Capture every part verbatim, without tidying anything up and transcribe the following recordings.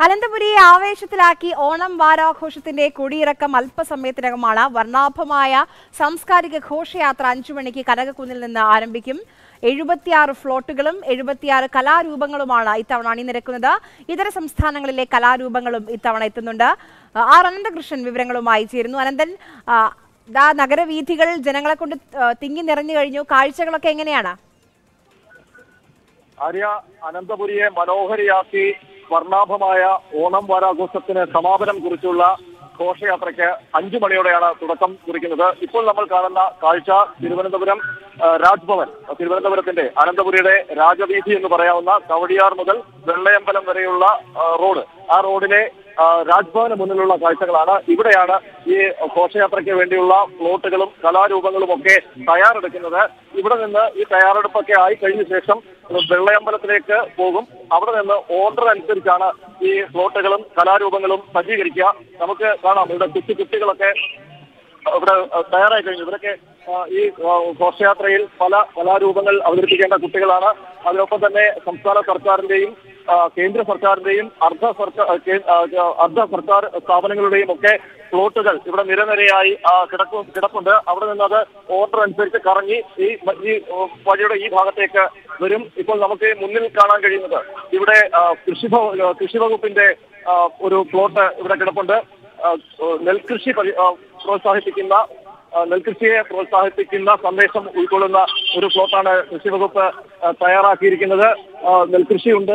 അനന്തപുരിയെ ആവേശത്തിലാക്കി ഓണം വാരാഘോഷത്തിന്റെ കൊടിയിറക്കം അല്പസമയത്തിനകമാണ്. വർണ്ണാഭമായ സാംസ്കാരിക ഘോഷയാത്ര അഞ്ചു മണിക്ക് കനകക്കുന്നിൽ നിന്ന് ആരംഭിക്കും. എഴുപത്തിയാറ് ഫ്ലോട്ടുകളും എഴുപത്തിയാറ് കലാരൂപങ്ങളുമാണ് ഇത്തവണ അണിനിരക്കുന്നത്. ഇതര സംസ്ഥാനങ്ങളിലെ കലാരൂപങ്ങളും ഇത്തവണ എത്തുന്നുണ്ട്. ആർ അനന്തകൃഷ്ണൻ വിവരങ്ങളുമായി ചേരുന്നു. അനന്തൻ, നഗരവീഥികൾ ജനങ്ങളെ കൊണ്ട് തിങ്ങി നിറഞ്ഞു കഴിഞ്ഞു. കാഴ്ചകളൊക്കെ എങ്ങനെയാണ്? ആര്യ, അനന്തപുരിയെ മനോഹരിയാക്കി വർണ്ണാഭമായ ഓണം വാരാഘോഷത്തിന് സമാപനം കുറിച്ചുള്ള ഘോഷയാത്രയ്ക്ക് അഞ്ചു മണിയോടെയാണ് തുടക്കം കുറിക്കുന്നത്. ഇപ്പോൾ നമ്മൾ കാണുന്ന കാഴ്ച തിരുവനന്തപുരം രാജ്ഭവൻ, തിരുവനന്തപുരത്തിന്റെ അനന്തപുരിയുടെ രാജവീഥി എന്ന് പറയാവുന്ന കവടിയാർ മുതൽ വെള്ളയമ്പലം വരെയുള്ള റോഡ്, ആ റോഡിലെ രാജ്ഭവന് മുന്നിലുള്ള കാഴ്ചകളാണ്. ഇവിടെയാണ് ഈ ഘോഷയാത്രയ്ക്ക് വേണ്ടിയുള്ള ഫ്ലോട്ടുകളും കലാരൂപങ്ങളും ഒക്കെ തയ്യാറെടുക്കുന്നത്. ഇവിടെ നിന്ന് ഈ തയ്യാറെടുപ്പൊക്കെ ആയി കഴിഞ്ഞ ശേഷം വെള്ളയമ്പലത്തിലേക്ക് പോകും. അവിടെ നിന്ന് ഓർഡർ അനുസരിച്ചാണ് ഈ ഫ്ലോട്ടുകളും കലാരൂപങ്ങളും സജ്ജീകരിക്കുക. നമുക്ക് കാണാം, ഇവിടെ കുട്ടി കുട്ടികളൊക്കെ ഇവിടെ തയ്യാറായി കഴിഞ്ഞു. ഇവരൊക്കെ ഈ ഘോഷയാത്രയിൽ പല കലാരൂപങ്ങൾ അവതരിപ്പിക്കേണ്ട കുട്ടികളാണ്. അതിനൊപ്പം തന്നെ സംസ്ഥാന സർക്കാരിന്റെയും കേന്ദ്ര സർക്കാരിന്റെയും അർദ്ധ സർക്കാർ അർദ്ധ സർക്കാർ സ്ഥാപനങ്ങളുടെയും ഒക്കെ ഫ്ലോട്ടുകൾ ഇവിടെ നിരനിരയായി കിടക്കും കിടപ്പുണ്ട്. അവിടെ നിന്ന് അത് ഓർഡർ അനുസരിച്ച് കറങ്ങി ഈ ഈ വഴിയുടെ ഈ ഭാഗത്തേക്ക് വരും. ഇപ്പോൾ നമുക്ക് മുന്നിൽ കാണാൻ കഴിയുന്നത് ഇവിടെ കൃഷി കൃഷി വകുപ്പിന്റെ ഒരു ഫ്ലോട്ട് ഇവിടെ കിടപ്പുണ്ട്. നെൽകൃഷി പ്രോത്സാഹിപ്പിക്കുന്ന നെൽകൃഷിയെ പ്രോത്സാഹിപ്പിക്കുന്ന സന്ദേശം ഉൾക്കൊള്ളുന്ന ഒരു ഫ്ലോട്ടാണ് കൃഷി വകുപ്പ് തയ്യാറാക്കിയിരിക്കുന്നത്. നെൽകൃഷിയുണ്ട്,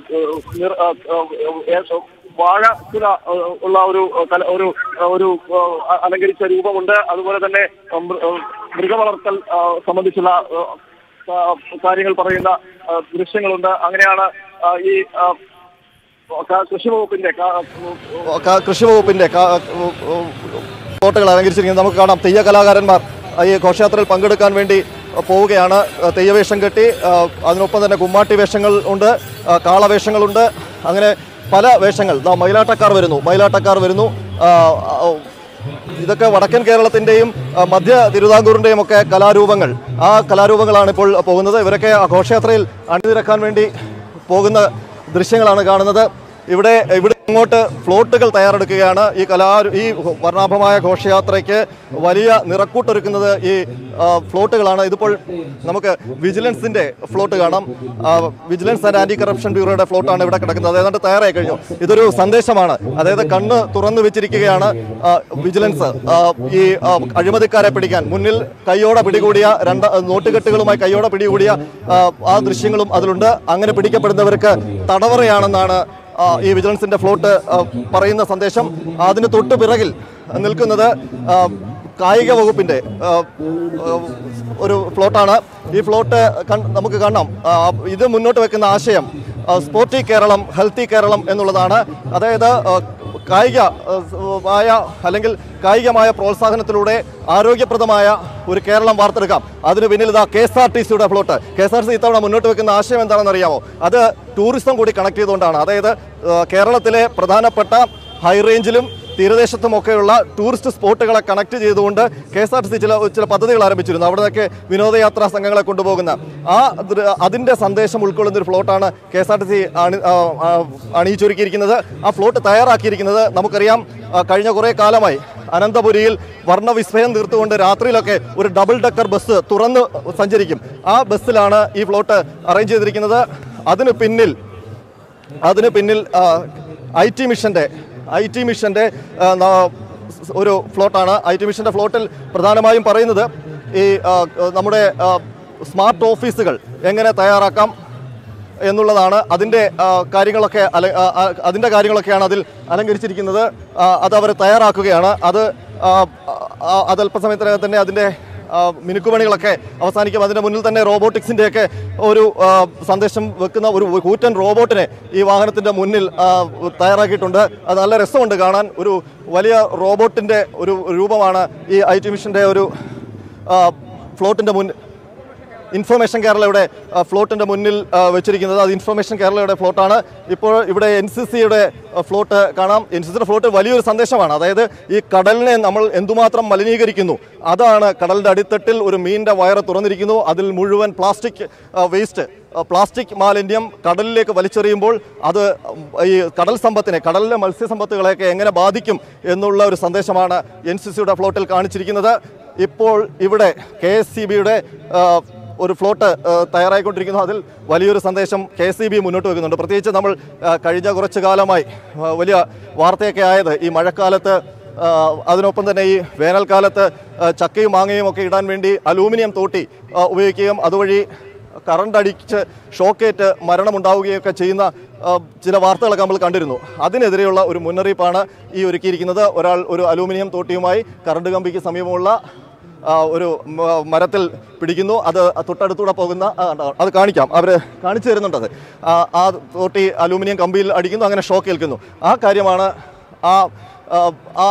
വാഴ കുല ഉള്ള ഒരു ഒരു ഒരു അലങ്കരിച്ച രൂപമുണ്ട്. അതുപോലെ തന്നെ മൃഗവളർത്തൽ സംബന്ധിച്ചുള്ള കാര്യങ്ങൾ പറയുന്ന ദൃശ്യങ്ങളുണ്ട്. അങ്ങനെയാണ് ഈ കൃഷി വകുപ്പിന്റെ കൃഷി വകുപ്പിന്റെ ഫ്ലോട്ടുകൾ അലങ്കരിച്ചിരിക്കുന്നത് നമുക്ക് കാണാം. തെയ്യ കലാകാരന്മാർ ഈ ഘോഷയാത്രയിൽ പങ്കെടുക്കാൻ വേണ്ടി പോവുകയാണ്. തെയ്യവേഷം കെട്ടി, അതിനൊപ്പം തന്നെ കുമ്മാട്ടി വേഷങ്ങൾ ഉണ്ട്, കാളവേഷങ്ങളുണ്ട്, അങ്ങനെ പല വേഷങ്ങൾ. മയിലാട്ടക്കാർ വരുന്നു മയിലാട്ടക്കാർ വരുന്നു ഇതൊക്കെ വടക്കൻ കേരളത്തിൻ്റെയും മധ്യ തിരുവിതാംകൂറിൻ്റെയും ഒക്കെ കലാരൂപങ്ങൾ. ആ കലാരൂപങ്ങളാണ് ഇപ്പോൾ പോകുന്നത്. ഇവരൊക്കെ ആ ഘോഷയാത്രയിൽ അണിനിരക്കാൻ വേണ്ടി പോകുന്ന ദൃശ്യങ്ങളാണ് കാണുന്നത്. ഇവിടെ ഇവിടെ ഇങ്ങോട്ട് ഫ്ലോട്ടുകൾ തയ്യാറെടുക്കുകയാണ്. ഈ കലാ ഈ വർണ്ണാഭമായ ഘോഷയാത്രയ്ക്ക് വലിയ നിറക്കൂട്ടൊരുക്കുന്നത് ഈ ഫ്ലോട്ടുകളാണ്. ഇതിപ്പോൾ നമുക്ക് വിജിലൻസിന്റെ ഫ്ലോട്ട് കാണാം. വിജിലൻസ് ആൻഡ് ആന്റി കറപ്ഷൻ ബ്യൂറോയുടെ ഫ്ലോട്ടാണ് ഇവിടെ കിടക്കുന്നത്. ഏതാണ്ട് തയ്യാറായി കഴിഞ്ഞു. ഇതൊരു സന്ദേശമാണ്. അതായത് കണ്ണ് തുറന്നു വെച്ചിരിക്കുകയാണ് വിജിലൻസ് ഈ അഴിമതിക്കാരെ പിടിക്കാൻ. മുന്നിൽ കൈയോടെ പിടികൂടിയ രണ്ട് നോട്ടുകെട്ടുകളുമായി കൈയോടെ പിടികൂടിയ ആ ദൃശ്യങ്ങളും അതിലുണ്ട്. അങ്ങനെ പിടിക്കപ്പെടുന്നവർക്ക് തടവറയാണെന്നാണ് ഈ വിജിലൻസിന്റെ ഫ്ലോട്ട് പറയുന്ന സന്ദേശം. അതിന് തൊട്ടു പിറകിൽ നിൽക്കുന്നത് കായിക വകുപ്പിന്റെ ഒരു ഫ്ലോട്ടാണ്. ഈ ഫ്ലോട്ട് നമുക്ക് കാണാം. ഇത് മുന്നോട്ട് വെക്കുന്ന ആശയം സ്പോർട്ടി കേരളം, ഹെൽത്തി കേരളം എന്നുള്ളതാണ്. അതായത് കായികമായ അല്ലെങ്കിൽ കായികമായ പ്രോത്സാഹനത്തിലൂടെ ആരോഗ്യപ്രദമായ ഒരു കേരളം വാർത്തെടുക്കാം. അതിന് പിന്നിൽ ഇതാ കെ എസ് ആർ ടി സിയുടെ float. K S R T C ഇത്തവണ മുന്നോട്ട് വെക്കുന്ന ആശയം എന്താണെന്ന് അറിയാമോ? അത് ടൂറിസം കൂടി കണക്ട് ചെയ്തുകൊണ്ടാണ്. അതായത് കേരളത്തിലെ പ്രധാനപ്പെട്ട ഹൈറേഞ്ചിലും തീരദേശത്തുമൊക്കെയുള്ള ടൂറിസ്റ്റ് സ്പോട്ടുകളെ കണക്ട് ചെയ്തുകൊണ്ട് K S R T C ചില ചില പദ്ധതികൾ ആരംഭിച്ചിരുന്നു. അവിടെയൊക്കെ വിനോദയാത്രാ സംഘങ്ങളെ കൊണ്ടുപോകുന്ന ആ അതിൻ്റെ സന്ദേശം ഉൾക്കൊള്ളുന്ന ഒരു ഫ്ലോട്ടാണ് K S R T C അണി അണിയിച്ചൊരുക്കിയിരിക്കുന്നത്. ആ ഫ്ലോട്ട് തയ്യാറാക്കിയിരിക്കുന്നത് നമുക്കറിയാം. കഴിഞ്ഞ കുറേ കാലമായി അനന്തപുരിയിൽ വർണ്ണവിസ്മയം തീർത്തുകൊണ്ട് രാത്രിയിലൊക്കെ ഒരു ഡബിൾ ഡക്കർ ബസ് തുറന്ന് സഞ്ചരിക്കും. ആ ബസ്സിലാണ് ഈ ഫ്ലോട്ട് അറേഞ്ച് ചെയ്തിരിക്കുന്നത്. അതിന് പിന്നിൽ അതിന് പിന്നിൽ ഐ ടി മിഷന്റെ ഐ ടി മിഷന്റെ ഒരു ഫ്ലോട്ടാണ്. ഐ ടി മിഷന്റെ ഫ്ലോട്ടിൽ പ്രധാനമായും പറയുന്നത് ഈ നമ്മുടെ സ്മാർട്ട് ഓഫീസുകൾ എങ്ങനെ തയ്യാറാക്കാം എന്നുള്ളതാണ്. അതിൻ്റെ കാര്യങ്ങളൊക്കെ അല അതിൻ്റെ കാര്യങ്ങളൊക്കെയാണ് അതിൽ അലങ്കരിച്ചിരിക്കുന്നത്. അത് അവർ തയ്യാറാക്കുകയാണ്. അത് അതല്പസമയത്തിനകം തന്നെ അതിൻ്റെ മിനുക്കുപണികളൊക്കെ അവസാനിക്കും. അതിൻ്റെ മുന്നിൽ തന്നെ റോബോട്ടിക്സിൻ്റെയൊക്കെ ഒരു സന്ദേശം വെക്കുന്ന ഒരു കൂറ്റൻ റോബോട്ടിനെ ഈ വാഹനത്തിൻ്റെ മുന്നിൽ തയ്യാറാക്കിയിട്ടുണ്ട്. അത് നല്ല രസമുണ്ട് കാണാൻ. ഒരു വലിയ റോബോട്ടിൻ്റെ ഒരു രൂപമാണ് ഈ ഐ ടി മിഷൻ്റെ ഒരു ഫ്ലോട്ടിൻ്റെ മുന്നിൽ ഇൻഫർമേഷൻ കേരളയുടെ ഫ്ലോട്ടിൻ്റെ മുന്നിൽ വെച്ചിരിക്കുന്നത്. അത് ഇൻഫർമേഷൻ കേരളയുടെ ഫ്ലോട്ടാണ്. ഇപ്പോൾ ഇവിടെ എൻ സി സിയുടെ ഫ്ലോട്ട് കാണാം. എൻ സി സിയുടെ ഫ്ലോട്ട് വലിയൊരു സന്ദേശമാണ്. അതായത് ഈ കടലിനെ നമ്മൾ എന്തുമാത്രം മലിനീകരിക്കുന്നു, അതാണ്. കടലിൻ്റെ അടിത്തട്ടിൽ ഒരു മീനിൻ്റെ വയറ് തുറന്നിരിക്കുന്നു. അതിൽ മുഴുവൻ പ്ലാസ്റ്റിക് വേസ്റ്റ് പ്ലാസ്റ്റിക് മാലിന്യം കടലിലേക്ക് വലിച്ചെറിയുമ്പോൾ അത് ഈ കടൽ സമ്പത്തിനെ, കടലിലെ മത്സ്യസമ്പത്തുകളെയൊക്കെ എങ്ങനെ ബാധിക്കും എന്നുള്ള ഒരു സന്ദേശമാണ് എൻ സി സിയുടെ ഫ്ലോട്ടിൽ കാണിച്ചിരിക്കുന്നത്. ഇപ്പോൾ ഇവിടെ കെ എസ് സി ബിയുടെ ഒരു ഫ്ലോട്ട് തയ്യാറായിക്കൊണ്ടിരിക്കുന്നു. അതിൽ വലിയൊരു സന്ദേശം കെ എസ് ഇ ബി മുന്നോട്ട് വെക്കുന്നുണ്ട്. പ്രത്യേകിച്ച് നമ്മൾ കഴിഞ്ഞ കുറച്ചു കാലമായി വലിയ വാർത്തയൊക്കെ ആയത് ഈ മഴക്കാലത്ത്, അതിനൊപ്പം തന്നെ ഈ വേനൽക്കാലത്ത് ചക്കയും മാങ്ങയും ഒക്കെ ഇടാൻ വേണ്ടി അലൂമിനിയം തോട്ടി ഉപയോഗിക്കുകയും അതുവഴി കറണ്ട് അടിച്ച് ഷോക്കേറ്റ് മരണമുണ്ടാവുകയൊക്കെ ചെയ്യുന്ന ചില വാർത്തകളൊക്കെ നമ്മൾ കണ്ടിരുന്നു. അതിനെതിരെയുള്ള ഒരു മുന്നറിയിപ്പാണ് ഈ ഒരുക്കിയിരിക്കുന്നത്. ഒരാൾ ഒരു അലൂമിനിയം തോട്ടിയുമായി കറണ്ട് കമ്പിക്ക് സമീപമുള്ള ഒരു മരത്തിൽ പിടിക്കുന്നു. അത് തൊട്ടടുത്തൂടെ പോകുന്ന അത് കാണിക്കാം, അവർ കാണിച്ചു തരുന്നുണ്ടത്. ആ തോട്ടി അലൂമിനിയം കമ്പിയിൽ അടിക്കുന്നു, അങ്ങനെ ഷോക്ക് ഏൽക്കുന്നു. ആ കാര്യമാണ് ആ ആ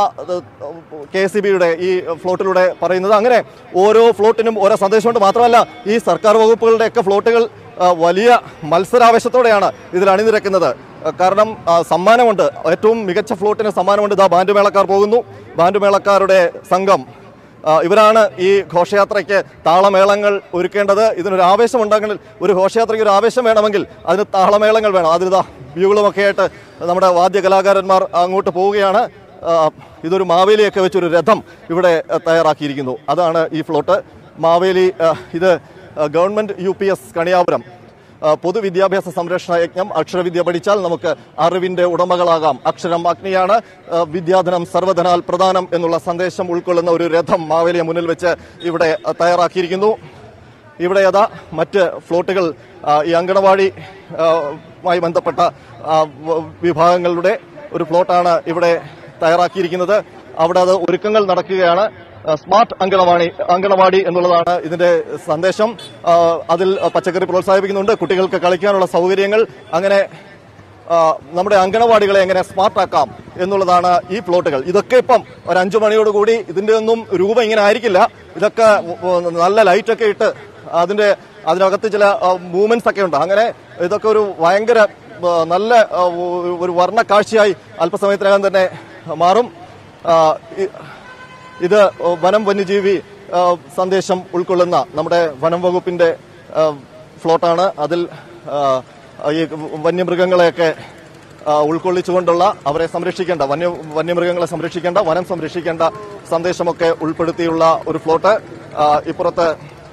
കെ എസ് ഇ ബിയുടെ ഈ ഫ്ലോട്ടിലൂടെ പറയുന്നത്. അങ്ങനെ ഓരോ ഫ്ലോട്ടിനും ഓരോ സന്ദേശമുണ്ട്. മാത്രമല്ല ഈ സർക്കാർ വകുപ്പുകളുടെയൊക്കെ ഫ്ലോട്ടുകൾ വലിയ മത്സരാവേശത്തോടെയാണ് ഇതിൽ അണിനിരക്കുന്നത്. കാരണം സമ്മാനമുണ്ട്, ഏറ്റവും മികച്ച ഫ്ലോട്ടിന് സമ്മാനമുണ്ട്. ഇതാ ബാൻഡ് മേളക്കാർ പോകുന്നു. ബാൻഡ് മേളക്കാരുടെ സംഘം ഇവരാണ് ഈ ഘോഷയാത്രയ്ക്ക് താളമേളങ്ങൾ ഒരുക്കേണ്ടത്. ഇതിനൊരു ആവേശം ഉണ്ടാകണമെങ്കിൽ, ഒരു ഘോഷയാത്രയ്ക്ക് ഒരു ആവേശം വേണമെങ്കിൽ അതിന് താളമേളങ്ങൾ വേണം. അതിലിതാ വ്യൂകളുമൊക്കെ ആയിട്ട് നമ്മുടെ വാദ്യ കലാകാരന്മാർ അങ്ങോട്ട് പോവുകയാണ്. ഇതൊരു മാവേലിയൊക്കെ വെച്ചൊരു രഥം ഇവിടെ തയ്യാറാക്കിയിരിക്കുന്നു. അതാണ് ഈ ഫ്ലോട്ട്. മാവേലി, ഇത് government U P S Kaniyapuram പൊതുവിദ്യാഭ്യാസ സംരക്ഷണ യജ്ഞം. അക്ഷരവിദ്യ പഠിച്ചാൽ നമുക്ക് അറിവിന്റെ ഉടമകളാകാം. അക്ഷരം അഗ്നിയാണ്, വിദ്യാധനം സർവധനാൽ പ്രധാനം എന്നുള്ള സന്ദേശം ഉൾക്കൊള്ളുന്ന ഒരു രഥം മാവേലിയെ മുന്നിൽ വെച്ച് ഇവിടെ തയ്യാറാക്കിയിരിക്കുന്നു. ഇവിടെ അതാ മറ്റ് ഫ്ലോട്ടുകൾ, ഈ അങ്കണവാടിയുമായി ബന്ധപ്പെട്ട വിഭാഗങ്ങളുടെ ഒരു ഫ്ലോട്ടാണ് ഇവിടെ തയ്യാറാക്കിയിരിക്കുന്നത്. അവിടെ അത് ഒരുക്കങ്ങൾ നടക്കുകയാണ്. സ്മാർട്ട് അങ്കണവാടി അങ്കണവാടി എന്നുള്ളതാണ് ഇതിന്റെ സന്ദേശം. അതിൽ പച്ചക്കറി പ്രോത്സാഹിപ്പിക്കുന്നുണ്ട്, കുട്ടികൾക്ക് കളിക്കാനുള്ള സൗകര്യങ്ങൾ, അങ്ങനെ നമ്മുടെ അങ്കണവാടികളെ എങ്ങനെ സ്മാർട്ടാക്കാം എന്നുള്ളതാണ് ഈ ഫ്ലോട്ടുകൾ. ഇതൊക്കെ ഇപ്പം ഒരു അഞ്ചു മണിയോടുകൂടി ഇതിന്റെ ഒന്നും രൂപം ഇങ്ങനെ ആയിരിക്കില്ല. ഇതൊക്കെ നല്ല ലൈറ്റൊക്കെ ഇട്ട് അതിന്റെ അതിനകത്ത് ചില മൂവ്മെന്റ്സ് ഒക്കെ ഉണ്ട്. അങ്ങനെ ഇതൊക്കെ ഒരു ഭയങ്കര നല്ല ഒരു വർണ്ണ കാഴ്ചയായി അല്പസമയത്തിനകം തന്നെ മാറും. ഇത് വനം വന്യജീവി സന്ദേശം ഉൾക്കൊള്ളുന്ന നമ്മുടെ വനം വകുപ്പിന്റെ ഫ്ലോട്ടാണ്. അതിൽ ഈ വന്യമൃഗങ്ങളെയൊക്കെ ഉൾക്കൊള്ളിച്ചുകൊണ്ടുള്ള, അവരെ സംരക്ഷിക്കേണ്ട, വന്യ വന്യമൃഗങ്ങളെ സംരക്ഷിക്കേണ്ട, വനം സംരക്ഷിക്കേണ്ട സന്ദേശമൊക്കെ ഉൾപ്പെടുത്തിയുള്ള ഒരു ഫ്ലോട്ട്. ഇപ്പുറത്ത്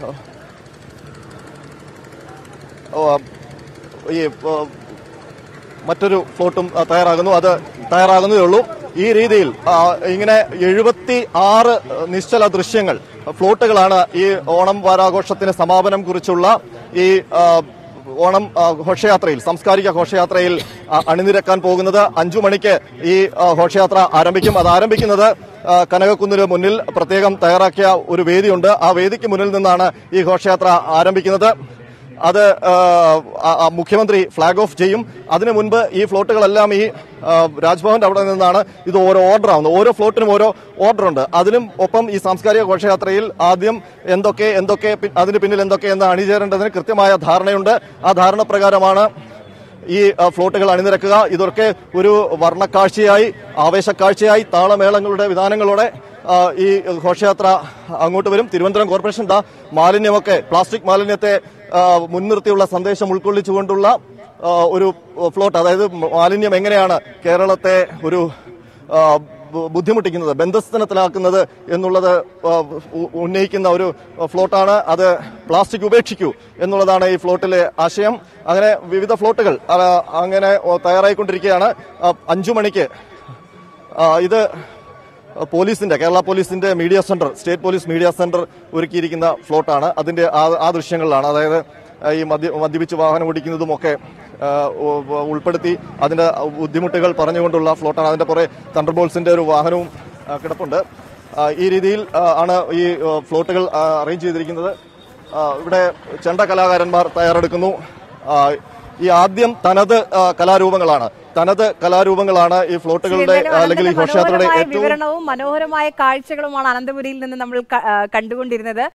ഈ മറ്റൊരു ഫ്ലോട്ടും തയ്യാറാകുന്നു. അത് തയ്യാറാകുന്നതേ ഉള്ളൂ. ഈ രീതിയിൽ ഇങ്ങനെ എഴുപത്തി ആറ് നിശ്ചല ദൃശ്യങ്ങൾ, ഫ്ലോട്ടുകളാണ് ഈ ഓണം വാരാഘോഷത്തിന് സമാപനം കുറിച്ചുള്ള ഈ ഓണം ഘോഷയാത്രയിൽ, സാംസ്കാരിക ഘോഷയാത്രയിൽ അണിനിരക്കാൻ പോകുന്നത്. അഞ്ചു മണിക്ക് ഈ ഘോഷയാത്ര ആരംഭിക്കും. അത് ആരംഭിക്കുന്നത് കനകക്കുന്നിന് മുന്നിൽ പ്രത്യേകം തയ്യാറാക്കിയ ഒരു വേദിയുണ്ട്. ആ വേദിക്ക് മുന്നിൽ നിന്നാണ് ഈ ഘോഷയാത്ര ആരംഭിക്കുന്നത്. അത് മുഖ്യമന്ത്രി ഫ്ളാഗ് ഓഫ് ചെയ്യും. അതിനു മുൻപ് ഈ ഫ്ലോട്ടുകളെല്ലാം ഈ രാജ്ഭവന്റെ അവിടെ നിന്നാണ് ഇത് ഓരോ ഓർഡർ ആവുന്നത്. ഓരോ ഫ്ലോട്ടിനും ഓരോ ഓർഡർ ഉണ്ട്. അതിനും ഒപ്പം ഈ സാംസ്കാരിക ഘോഷയാത്രയിൽ ആദ്യം എന്തൊക്കെ എന്തൊക്കെ അതിന് പിന്നിൽ എന്തൊക്കെ എന്ന് അണിചേരേണ്ടതിന് കൃത്യമായ ധാരണയുണ്ട്. ആ ധാരണ പ്രകാരമാണ് ഈ ഫ്ലോട്ടുകൾ അണിനിരക്കുക. ഇതൊക്കെ ഒരു വർണ്ണക്കാഴ്ചയായി, ആവേശക്കാഴ്ചയായി, താളമേളങ്ങളുടെ വിധാനങ്ങളോടെ ഈ ഘോഷയാത്ര അങ്ങോട്ട് വരും. തിരുവനന്തപുരം കോർപ്പറേഷൻ ദാ മാലിന്യമൊക്കെ, പ്ലാസ്റ്റിക് മാലിന്യത്തെ മുൻനിർത്തിയുള്ള സന്ദേശം ഉൾക്കൊള്ളിച്ചുകൊണ്ടുള്ള ഒരു ഫ്ലോട്ട്, അതായത് മാലിന്യം എങ്ങനെയാണ് കേരളത്തെ ഒരു ബുദ്ധിമുട്ടിക്കുന്നത്, ബന്ധസ്ഥനത്തിലാക്കുന്നത് എന്നുള്ളത് ഉന്നയിക്കുന്ന ഒരു ഫ്ലോട്ടാണ്. അത് പ്ലാസ്റ്റിക് ഉപേക്ഷിക്കൂ എന്നുള്ളതാണ് ഈ ഫ്ലോട്ടിലെ ആശയം. അങ്ങനെ വിവിധ ഫ്ലോട്ടുകൾ അങ്ങനെ തയ്യാറായിക്കൊണ്ടിരിക്കുകയാണ്. അഞ്ചു മണിക്ക് ഇത് പോലീസിന്റെ, കേരള പോലീസിന്റെ media centre, state police media centre ഒരുക്കിയിരിക്കുന്ന ഫ്ലോട്ടാണ്. അതിന്റെ ആ ദൃശ്യങ്ങളിലാണ്, അതായത് ഈ മദ്യ മദ്യപിച്ച് വാഹനം ഓടിക്കുന്നതുമൊക്കെ ഉൾപ്പെടുത്തി അതിന്റെ ബുദ്ധിമുട്ടുകൾ പറഞ്ഞുകൊണ്ടുള്ള ഫ്ലോട്ടാണ്. അതിന്റെ പുറകെ തണ്ടർബോൾസിന്റെ ഒരു വാഹനവും കിടപ്പുണ്ട്. ഈ രീതിയിൽ ആണ് ഈ ഫ്ലോട്ടുകൾ അറേഞ്ച് ചെയ്തിരിക്കുന്നത്. ഇവിടെ ചെണ്ട കലാകാരന്മാർ തയ്യാറെടുക്കുന്നു. ഈ ആദ്യം തനത് കലാരൂപങ്ങളാണ് തനത് കലാരൂപങ്ങളാണ് ഈ ഫ്ലോട്ടുകളുടെ അല്ലെങ്കിൽ ഈ ഘോഷയാത്രയുടെ ഏറ്റവും വിവരണവും മനോഹരമായ കാഴ്ചകളുമാണ് അനന്തപുരിയിൽ നിന്ന് നമ്മൾ കണ്ടുകൊണ്ടിരുന്നത്.